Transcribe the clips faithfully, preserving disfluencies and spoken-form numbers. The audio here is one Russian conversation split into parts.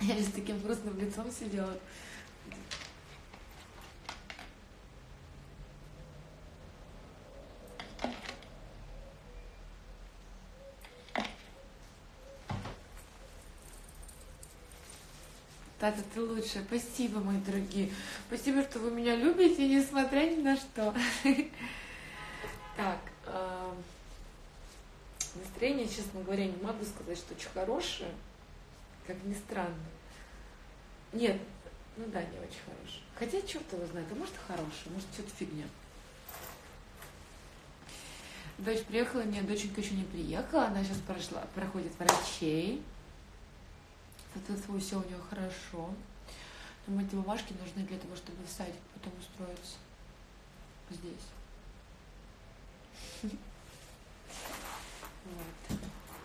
Я с таким грустным лицом сидела. Тата, ты лучшая. Спасибо, мои дорогие. Спасибо, что вы меня любите, несмотря ни на что. Так, настроение, честно говоря, не могу сказать, что очень хорошее, как ни странно. Нет, ну да, не очень хорошее. Хотя, черт его знает, а может и хорошее, может что-то фигня. Дочь приехала, нет, доченька еще не приехала, она сейчас прошла, проходит врачей. Соответственно, все у нее хорошо. Но эти бумажки нужны для того, чтобы в садик потом устроиться. Здесь. Вот.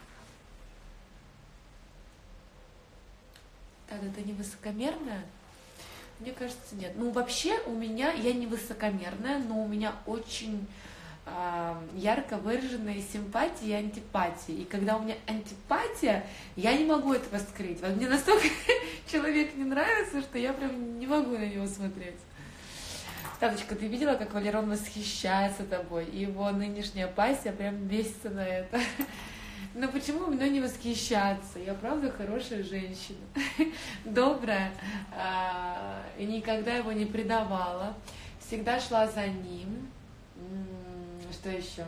Так, это не высокомерная? Мне кажется, нет. Ну, вообще у меня, я не высокомерная, но у меня очень э, ярко выраженные симпатии и антипатии. И когда у меня антипатия, я не могу этого скрыть. Вот мне настолько человек не нравится, что я прям не могу на него смотреть. Таточка, ты видела, как Валерон восхищается тобой? И его нынешняя пассия прям бесится на это. Но почему мной не восхищаться? Я правда хорошая женщина, добрая, и никогда его не предавала. Всегда шла за ним. Что еще?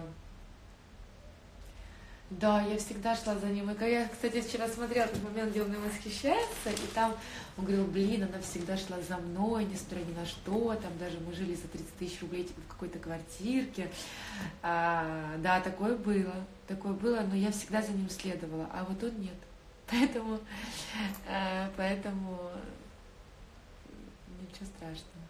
Да, я всегда шла за ним. И когда я, кстати, вчера смотрела тот момент, где он мной восхищается, и там он говорил, блин, она всегда шла за мной, несмотря ни на что, там даже мы жили за тридцать тысяч рублей типа, в какой-то квартирке. А, да, такое было, такое было, но я всегда за ним следовала, а вот он нет. Поэтому, а, поэтому ничего страшного.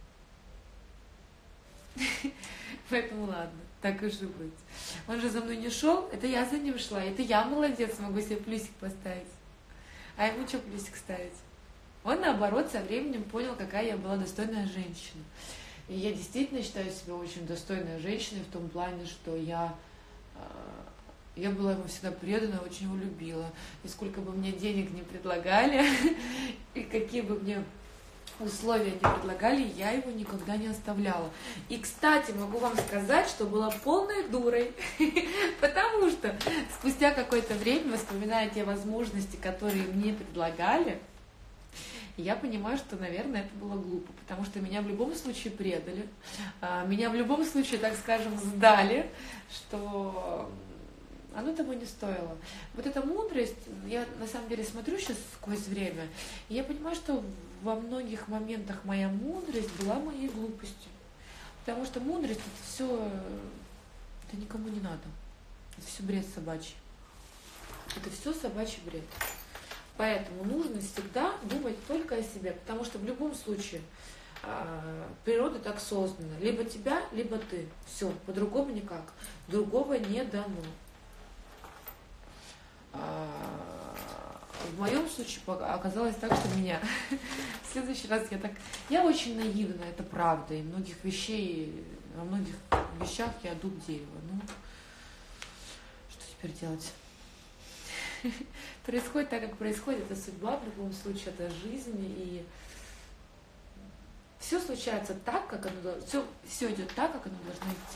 Поэтому ладно, так уж и быть. Он же за мной не шел, это я за ним шла, это я молодец, могу себе плюсик поставить. А ему что плюсик ставить? Он, наоборот, со временем понял, какая я была достойная женщина. И я действительно считаю себя очень достойной женщиной в том плане, что я, я была ему всегда предана, очень его любила. И сколько бы мне денег не предлагали, и какие бы мне условия не предлагали, я его никогда не оставляла. И, кстати, могу вам сказать, что была полной дурой, потому что спустя какое-то время, вспоминая те возможности, которые мне предлагали, я понимаю, что, наверное, это было глупо, потому что меня в любом случае предали, меня в любом случае, так скажем, сдали, что оно того не стоило. Вот эта мудрость, я на самом деле смотрю сейчас сквозь время, и я понимаю, что во многих моментах моя мудрость была моей глупостью. Потому что мудрость — это все, это никому не надо. Это все бред собачий. Это все собачий бред. Поэтому нужно всегда думать только о себе, потому что в любом случае природа так создана. Либо тебя, либо ты. Все, по-другому никак. Другого не дано. В моем случае оказалось так, что меня в следующий раз я так... Я очень наивна, это правда, и многих вещей, во многих вещах я дуб дерева. Ну, что теперь делать? Происходит так, как происходит, это судьба, в любом случае, это жизнь, и все случается так, как оно должно... Все, все идет так, как оно должно идти.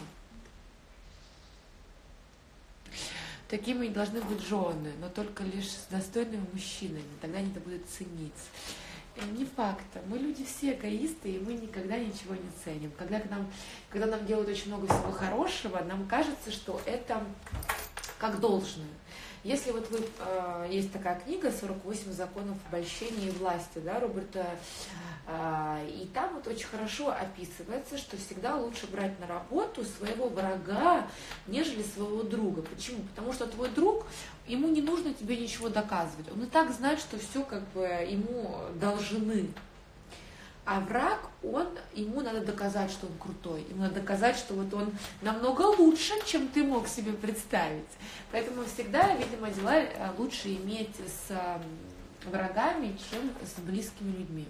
Такими и должны быть жены, но только лишь с достойными мужчинами, тогда они это будут ценить. И не факт. Мы люди все эгоисты, и мы никогда ничего не ценим. Когда нам, когда нам делают очень много всего хорошего, нам кажется, что это как должное. Если вот вы, э, есть такая книга «сорок восемь законов обольщения и власти», да, Роберта, э, и там вот очень хорошо описывается, что всегда лучше брать на работу своего врага, нежели своего друга. Почему? Потому что твой друг, ему не нужно тебе ничего доказывать. Он и так знает, что все как бы ему должны. А враг, он, ему надо доказать, что он крутой. Ему надо доказать, что вот он намного лучше, чем ты мог себе представить. Поэтому всегда, видимо, дела лучше иметь с врагами, чем с близкими людьми.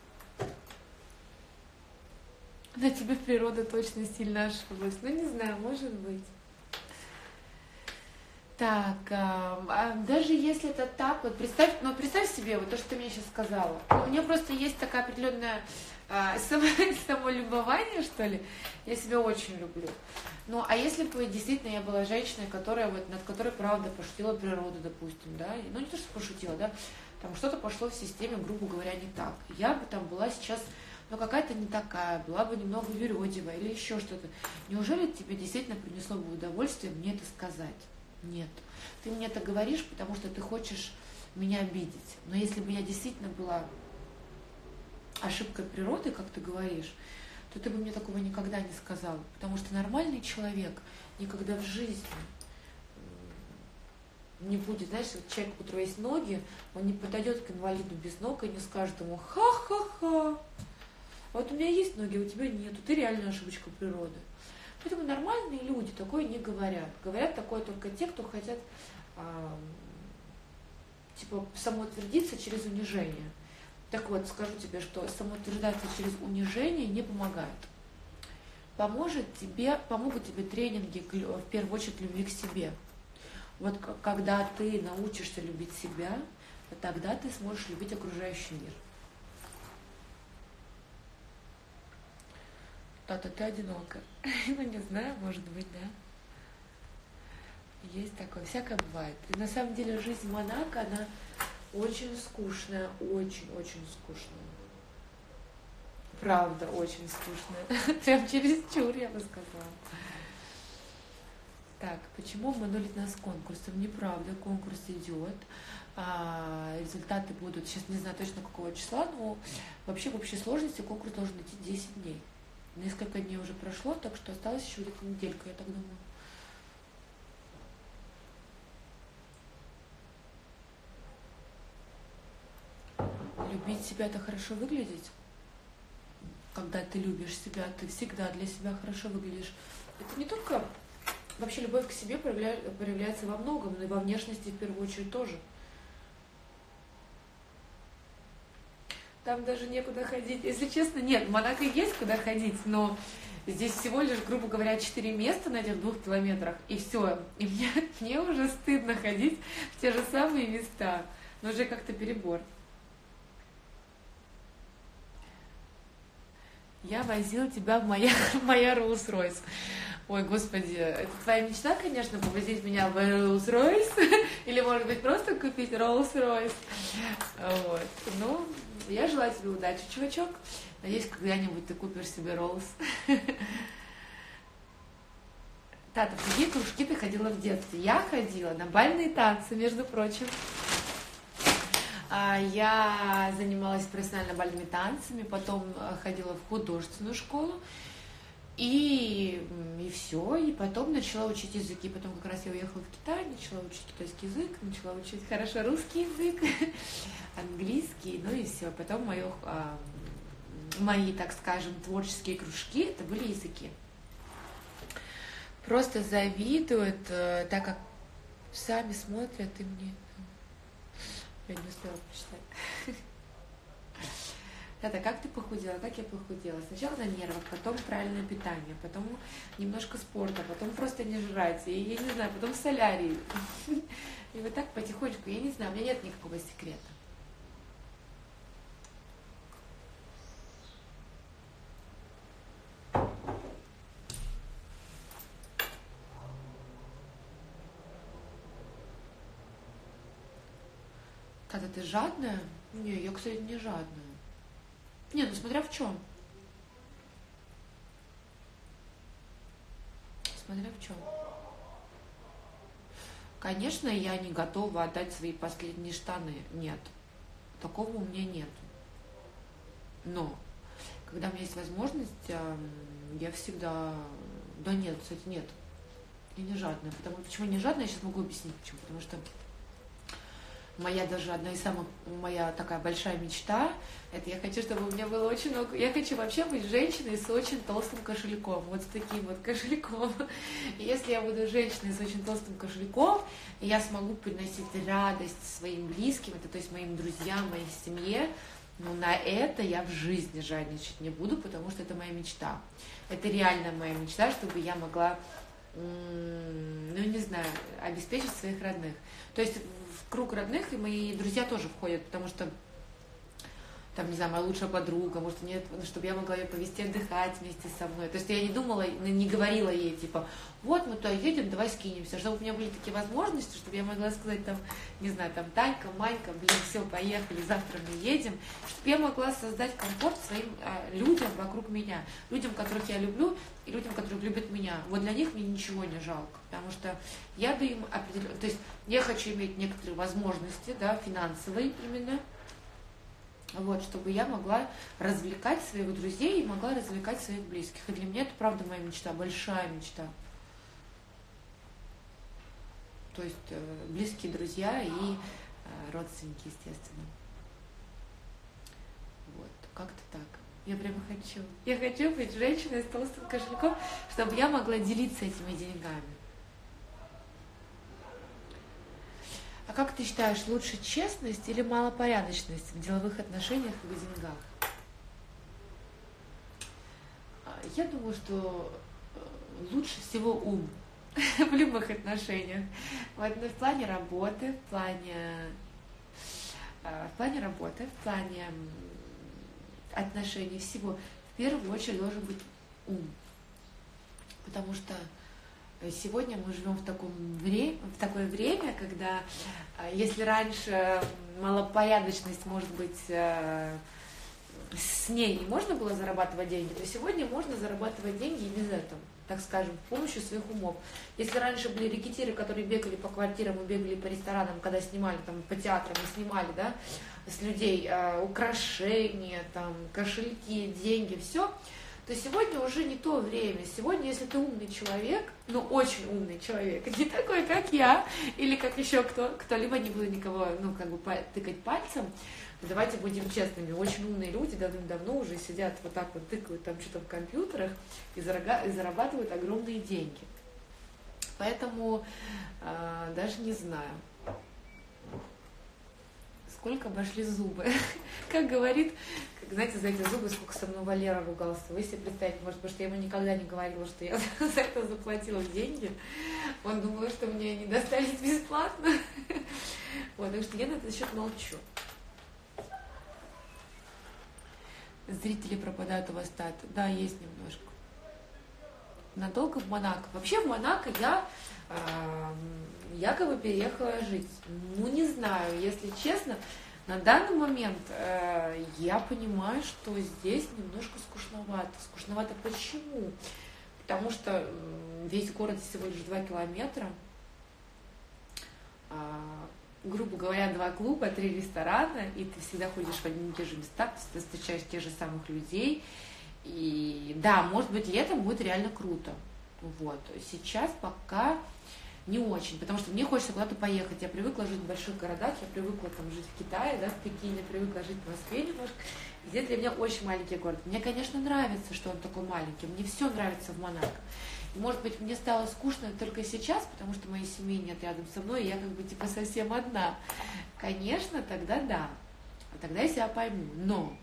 На тебе природа точно сильно ошиблась. Ну, не знаю, может быть. Так, а, а даже если это так, вот представь, ну представь себе вот то, что ты мне сейчас сказала. Ну, у меня просто есть такая определенная а, само, самолюбование, что ли. Я себя очень люблю. Ну, а если бы действительно я была женщиной, которая вот над которой правда пошутила природа, допустим, да, ну не то, что пошутила, да, там что-то пошло в системе, грубо говоря, не так. Я бы там была сейчас, ну какая-то не такая, была бы немного юродивая или еще что-то. Неужели тебе действительно принесло бы удовольствие мне это сказать? Нет. Ты мне это говоришь, потому что ты хочешь меня обидеть. Но если бы я действительно была ошибкой природы, как ты говоришь, то ты бы мне такого никогда не сказал. Потому что нормальный человек никогда в жизни не будет, знаешь, вот человек, у которого есть ноги, он не подойдет к инвалиду без ног и не скажет ему ха-ха-ха. Вот у меня есть ноги, а у тебя нет. Ты реально ошибочка природы. Поэтому нормальные люди такое не говорят. Говорят такое только те, кто хотят а, типа самоутвердиться через унижение. Так вот, скажу тебе, что самоутверждаться через унижение не помогает. Поможет тебе, помогут тебе тренинги, в первую очередь, любви к себе. Вот когда ты научишься любить себя, тогда ты сможешь любить окружающий мир. Тата, ты одинока. Ну, не знаю, может быть, да. Есть такое, всякое бывает. И на самом деле жизнь монаха, она очень скучная, очень-очень скучная. Правда, очень скучная. Прям чересчур, я бы сказала. Так, почему обманули нас конкурсом? Неправда, конкурс идет. А, результаты будут, сейчас не знаю точно какого числа, но вообще в общей сложности конкурс должен идти десять дней. Несколько дней уже прошло, так что осталось еще где-то неделька, я так думаю. Любить себя — это хорошо выглядеть. Когда ты любишь себя, ты всегда для себя хорошо выглядишь. Это не только... Вообще любовь к себе проявляется во многом, но и во внешности в первую очередь тоже. Там даже некуда ходить. Если честно, нет, в Монако есть куда ходить, но здесь всего лишь, грубо говоря, четыре места на этих двух километрах, и все. И мне, мне уже стыдно ходить в те же самые места. Но уже как-то перебор. Я возил тебя в моя, моя Rolls-Royce. Ой, господи, это твоя мечта, конечно, повозить меня в Rolls-Royce, или, может быть, просто купить Rolls-Royce. Вот. Ну, я желаю тебе удачи, чувачок. Надеюсь, когда-нибудь ты купишь себе Rolls. Тата, в какие кружки ты ходила в детстве? Я ходила на бальные танцы, между прочим. Я занималась профессионально бальными танцами, потом ходила в художественную школу. И, и все, и потом начала учить языки. Потом как раз я уехала в Китай, начала учить китайский язык, начала учить хорошо русский язык, английский, ну и все. Потом моё, а, мои, так скажем, творческие кружки, это были языки. Просто завидуют, так как сами смотрят и мне... Я не успела прочитать. Тата, как ты похудела? Как я похудела? Сначала на нервах, потом правильное питание, потом немножко спорта, потом просто не жрать, и я не знаю, потом солярий. И вот так потихонечку, я не знаю, у меня нет никакого секрета. Тата, ты жадная? Не, я, кстати, не жадная. Не, ну смотря в чем. Смотря в чем. Конечно, я не готова отдать свои последние штаны. Нет. Такого у меня нет. Но, когда у меня есть возможность, я всегда... Да нет, кстати, нет. Я не жадная. Потому... Почему не жадная, я сейчас могу объяснить, почему. Потому что моя даже одна из самых, моя такая большая мечта, это я хочу, чтобы у меня было очень много, я хочу вообще быть женщиной с очень толстым кошельком, вот с таким вот кошельком. И если я буду женщиной с очень толстым кошельком, я смогу приносить радость своим близким, это то есть моим друзьям, моей семье, но на это я в жизни жадничать не буду, потому что это моя мечта. Это реально моя мечта, чтобы я могла ну, не знаю, обеспечить своих родных. То есть в круг родных и мои друзья тоже входят, потому что там, не знаю, моя лучшая подруга, может, нет, чтобы я могла ее повезти отдыхать вместе со мной. То есть я не думала, не говорила ей, типа, вот мы туда едем, давай скинемся, чтобы у меня были такие возможности, чтобы я могла сказать, там, не знаю, там, Танька, Манька, блин, все, поехали, завтра мы едем, чтобы я могла создать комфорт своим а, людям вокруг меня, людям, которых я люблю, и людям, которые любят меня. Вот для них мне ничего не жалко, потому что я даю им определенно, то есть я хочу иметь некоторые возможности, да, финансовые именно, вот, чтобы я могла развлекать своих друзей и могла развлекать своих близких. И для меня это, правда, моя мечта, большая мечта. То есть э, близкие друзья и э, родственники, естественно. Вот, как-то так. Я прямо хочу. Я хочу быть женщиной с толстым кошельком, чтобы я могла делиться этими деньгами. А как ты считаешь, лучше честность или малопорядочность в деловых отношениях и в деньгах? Я думаю, что лучше всего ум в любых отношениях. Вот, ну, в плане работы, в плане, в плане работы, в плане отношений всего. В первую очередь должен быть ум. Потому что сегодня мы живем в, таком вре... в такое время, когда, если раньше малопорядочность, может быть, с ней не можно было зарабатывать деньги, то сегодня можно зарабатывать деньги и без этого, так скажем, с помощью своих умов. Если раньше были рекетиры, которые бегали по квартирам и бегали по ресторанам, когда снимали, там, по театрам и снимали, да, с людей э, украшения, там, кошельки, деньги, все, то сегодня уже не то время. Сегодня, если ты умный человек, ну, очень умный человек, не такой, как я, или как еще кто, кто-либо, не буду никого, ну, как бы тыкать пальцем, давайте будем честными, очень умные люди давным-давно уже сидят вот так вот, тыкают там что-то в компьютерах и зарабатывают огромные деньги. Поэтому э, даже не знаю, сколько обошли зубы. Как говорит, как, знаете, за эти зубы, сколько со мной Валера ругался. Вы себе представите, может, потому что я ему никогда не говорила, что я за это заплатила деньги. Он думал, что мне они достались бесплатно. Вот, так что я на этот счет молчу. Зрители пропадают у вас стат. Да, есть немножко. Надолго в Монако. Вообще в Монако я э, якобы переехала жить. Ну, не знаю, если честно, на данный момент э, я понимаю, что здесь немножко скучновато. Скучновато почему? Потому что э, весь город всего лишь два километра. Э, грубо говоря, два клуба, три ресторана, и ты всегда ходишь в одни и те же места, ты встречаешь тех же самых людей. И да, может быть, летом будет реально круто. Вот. Сейчас пока не очень, потому что мне хочется куда-то поехать. Я привыкла жить в больших городах, я привыкла там жить в Китае, да, в Пекине, привыкла жить в Москве немножко. И здесь для меня очень маленький город. Мне, конечно, нравится, что он такой маленький. Мне все нравится в Монако. И, может быть, мне стало скучно только сейчас, потому что моей семьи нет рядом со мной, и я как бы типа совсем одна. Конечно, тогда да. А тогда я себя пойму. Но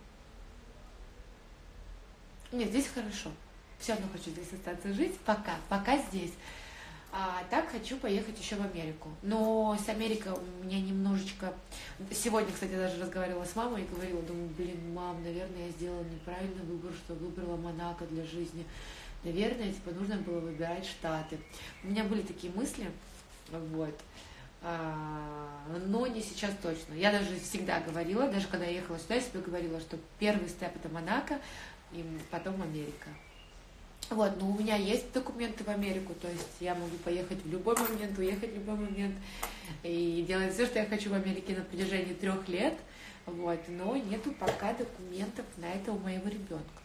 нет, здесь хорошо. Все равно хочу здесь остаться жить. Пока. Пока здесь. А так хочу поехать еще в Америку. Но с Америкой у меня немножечко... Сегодня, кстати, даже разговаривала с мамой и говорила, думаю, блин, мам, наверное, я сделала неправильный выбор, что выбрала Монако для жизни. Наверное, типа, нужно было выбирать Штаты. У меня были такие мысли, вот. А, но не сейчас точно. Я даже всегда говорила, даже когда я ехала сюда, я себе говорила, что первый степ это Монако, и потом Америка. Вот, но у меня есть документы в Америку, то есть я могу поехать в любой момент, уехать в любой момент и делать все, что я хочу в Америке на протяжении трех лет, вот, но нету пока документов на это у моего ребенка.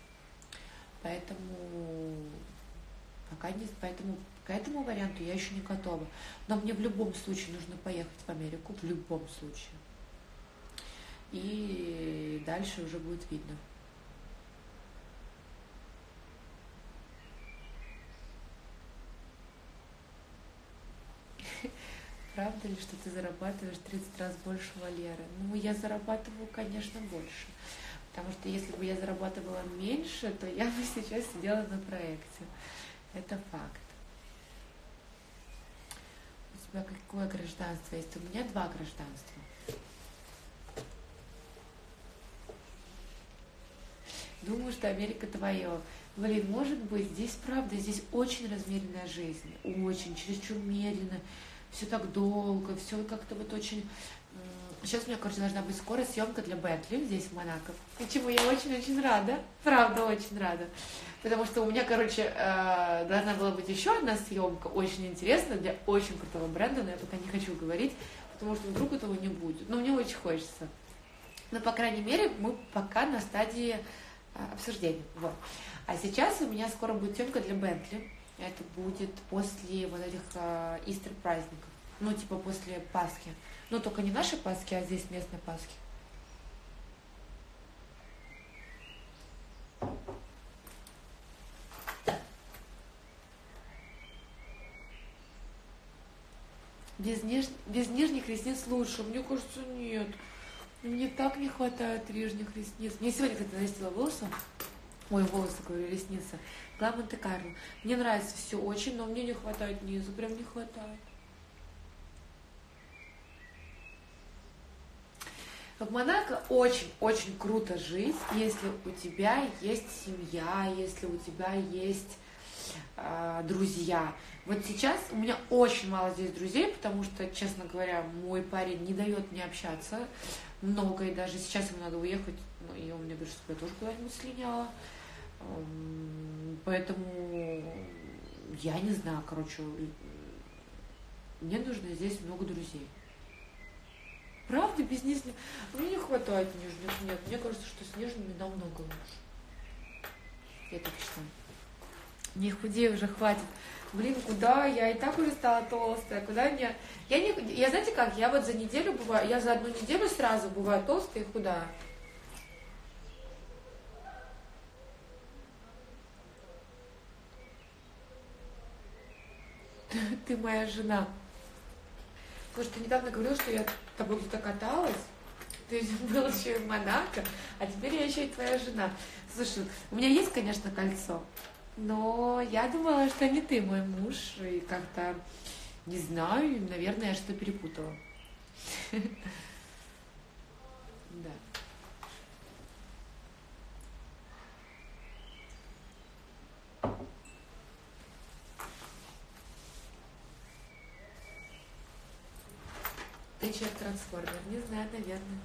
Поэтому пока не, поэтому к этому варианту я еще не готова. Но мне в любом случае нужно поехать в Америку, в любом случае. И дальше уже будет видно. Правда ли, что ты зарабатываешь тридцать раз больше Валеры? Ну, я зарабатываю, конечно, больше. Потому что если бы я зарабатывала меньше, то я бы сейчас сидела на проекте. Это факт. тебя какое гражданство есть? У меня два гражданства. Думаю, что Америка твое. Блин, может быть, здесь правда, здесь очень размеренная жизнь. Очень, чересчур медленно. Все так долго, все как-то вот очень... Сейчас у меня, короче, должна быть скоро съемка для Бентли здесь, в Монако. И чему я очень-очень рада. Правда, очень рада. Потому что у меня, короче, должна была быть еще одна съемка, очень интересная, для очень крутого бренда, но я пока не хочу говорить, потому что вдруг этого не будет. Но мне очень хочется. Но, по крайней мере, мы пока на стадии обсуждения. Вот. А сейчас у меня скоро будет съемка для Бентли. Это будет после вот этих Истер праздников. Ну, типа после Пасхи. Ну, только не наши Пасхи, а здесь местные Пасхи. Без, ниж... Без нижних ресниц лучше. Мне кажется, нет. Мне так не хватает нижних ресниц. Мне сегодня, кстати, нарастила волосы. Ой, волосы, говорю, ресницы. Гла Монте-Карло. Мне нравится все очень, но мне не хватает низу. Прям не хватает. В Монако очень-очень круто жить, если у тебя есть семья, если у тебя есть э, друзья. Вот сейчас у меня очень мало здесь друзей, потому что, честно говоря, мой парень не дает мне общаться много, и даже сейчас ему надо уехать, ну, и он мне говорит, что я тоже куда-нибудь слиняла. Поэтому я не знаю, короче, мне нужно здесь много друзей. Правда, без нижних? Мне не хватает нижних, нет. Мне кажется, что с нижними намного лучше. Я так считаю. Не худей уже, хватит. Блин, куда? Я и так уже стала толстая. Куда мне? Я, не... я знаете как, я вот за неделю бываю, я за одну неделю сразу бываю толстая и худая. Ты моя жена. Потому что ты недавно говорила, что я с тобой где-то каталась, ты был еще и в Монако, а теперь я еще и твоя жена. Слушай, у меня есть, конечно, кольцо, но я думала, что не ты мой муж, и как-то, не знаю, наверное, я что-то перепутала. Да. Ты человек-трансформер, не знаю, наверное.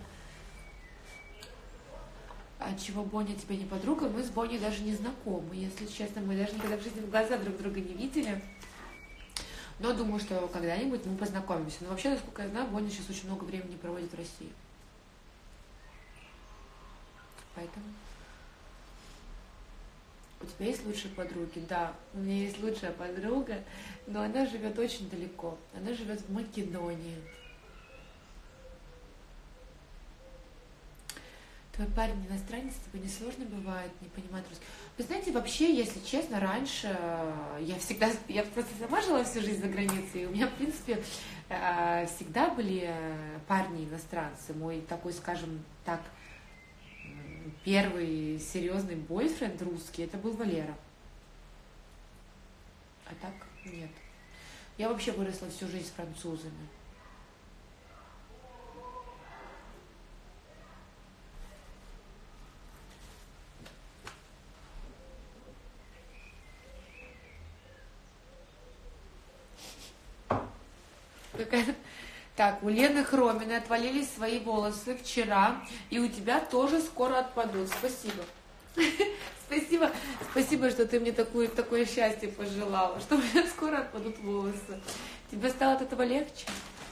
А чего Боня тебе не подруга? Мы с Боней даже не знакомы, если честно. Мы даже никогда в жизни в глаза друг друга не видели. Но думаю, что когда-нибудь мы познакомимся. Но вообще, насколько я знаю, Боня сейчас очень много времени проводит в России. Поэтому... У тебя есть лучшие подруги? Да, у меня есть лучшая подруга, но она живет очень далеко. Она живет в Македонии. Твой парень иностранец, тебе не сложно бывает не понимать русский? Вы знаете, вообще, если честно, раньше я всегда, я просто сама жила всю жизнь за границей, и у меня, в принципе, всегда были парни иностранцы. Мой такой, скажем так, первый серьезный бойфренд русский, это был Валера. А так нет. Я вообще выросла всю жизнь с французами. Так, у Лены Хроминой отвалились свои волосы вчера, и у тебя тоже скоро отпадут. Спасибо. Спасибо, спасибо, что ты мне такое, такое счастье пожелала, что у меня скоро отпадут волосы. Тебе стало от этого легче?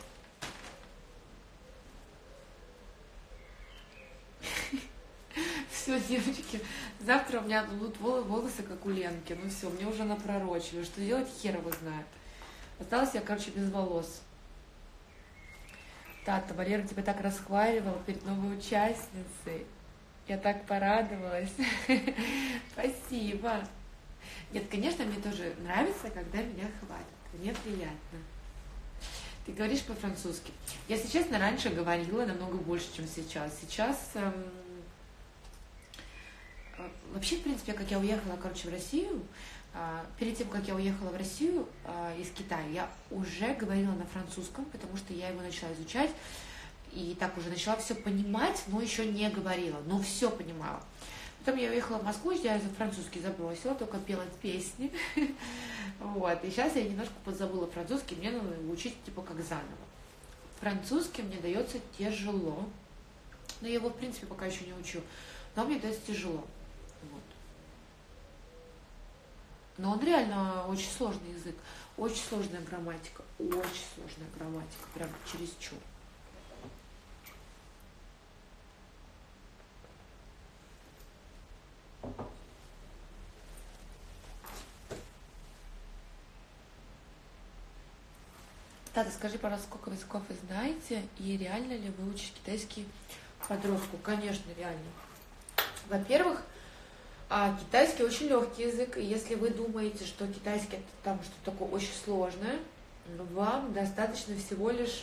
Все, девочки, завтра у меня будут волосы, как у Ленки. Ну все, мне уже напророчили. Что делать, хер его знает. Осталась я, короче, без волос. Тата, Валера тебя так расхваливала перед новой участницей. Я так порадовалась. Спасибо. Нет, конечно, мне тоже нравится, когда меня хвалят. Мне приятно. Ты говоришь по-французски. Я, если честно, раньше говорила намного больше, чем сейчас. Сейчас эм, э, вообще, в принципе, как я уехала, короче, в Россию, а, перед тем, как я уехала в Россию а, из Китая, я уже говорила на французском, потому что я его начала изучать, и так уже начала все понимать, но еще не говорила, но все понимала. Потом я уехала в Москву, я за французский забросила, только пела песни. Вот. И сейчас я немножко подзабыла французский, мне надо его учить типа как заново. Французский мне дается тяжело, но я его, в принципе, пока еще не учу, но мне дается тяжело. Вот. Но он реально очень сложный язык, очень сложная грамматика, очень сложная грамматика, прям чересчур. Тата, скажи, пожалуйста, сколько языков вы знаете, и реально ли выучить китайский подростку? Конечно, реально. Во-первых, а, китайский очень легкий язык, и если вы думаете, что китайский это там что-то такое очень сложное, вам достаточно всего лишь,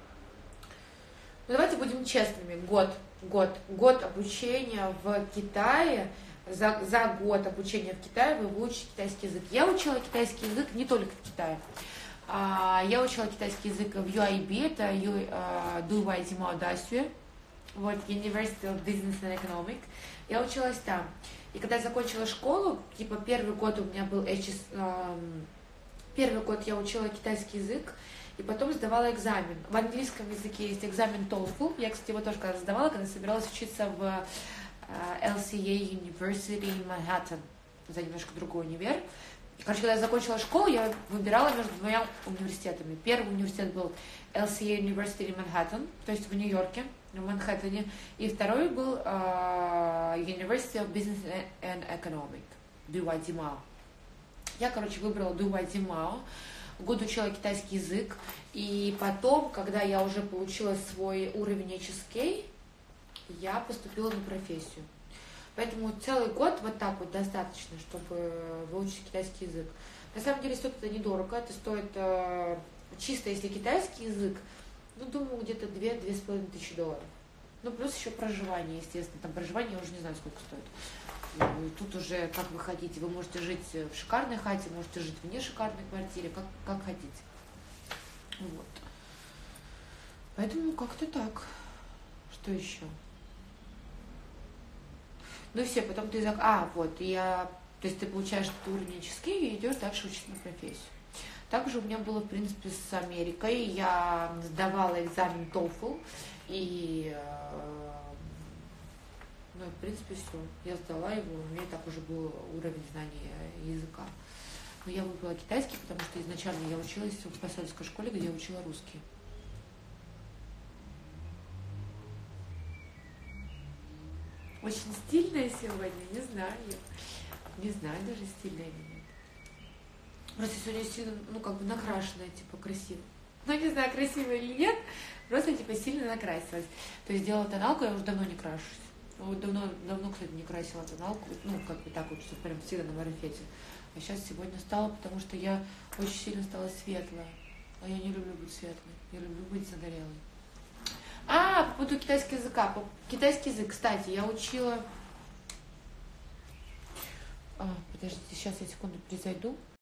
ну давайте будем честными, год, год, год обучения в Китае, за, за год обучения в Китае вы выучите китайский язык. Я учила китайский язык не только в Китае. А, я учила китайский язык в ю ай би, это Дуйвай Димао Дасюэ, вот, University of Business and Economics. Я училась там. И когда я закончила школу, типа первый год у меня был эйч эс, эм, первый год я учила китайский язык, и потом сдавала экзамен. В английском языке есть экзамен TOEFL. Я, кстати, его тоже когда сдавала, когда собиралась учиться в э, эл си эй University Manhattan, за немножко другой универ. Короче, когда я закончила школу, я выбирала между двумя университетами. Первый университет был эл си эй University Manhattan, то есть в Нью-Йорке, в Манхэттене. И второй был uh, University of Business and Economics, Дуйвай Димао. Я, короче, выбрала Дуйвай Димао, год учила китайский язык. И потом, когда я уже получила свой уровень эйч эс кей, я поступила на профессию. Поэтому целый год вот так вот достаточно, чтобы выучить китайский язык. На самом деле стоит это недорого, это стоит э, чисто, если китайский язык, ну, думаю, где-то две-две с половиной тысячи долларов. Ну, плюс еще проживание, естественно. Там проживание я уже не знаю, сколько стоит. И тут уже, как вы хотите, вы можете жить в шикарной хате, можете жить вне шикарной квартире, как, как хотите. Вот. Поэтому как-то так. Что еще? Ну и все, потом ты зак... А, вот, я... То есть ты получаешь этот уровень эйч эс кей и идешь дальше учиться на профессию. Также у меня было, в принципе, с Америкой. Я сдавала экзамен TOEFL, и, ну, в принципе, все. Я сдала его, у меня так уже был уровень знания языка. Но я выбрала китайский, потому что изначально я училась в посольской школе, где я учила русский. Очень стильная сегодня, не знаю. Не знаю даже, стильная или нет. Просто сегодня сильно, ну, как бы накрашенная, типа, красиво. Ну, не знаю, красиво или нет, просто, типа, сильно накрасилась. То есть делала тоналку, я уже давно не крашусь. Вот давно, давно, кстати, не красила тоналку. Ну, как бы так вот, что прям всегда на марафете. А сейчас сегодня стала, потому что я очень сильно стала светлая. А я не люблю быть светлой. Я люблю быть загорелой. А, по поводу китайского языка. Китайский язык, кстати, я учила... А, подождите, сейчас я секунду перезайду.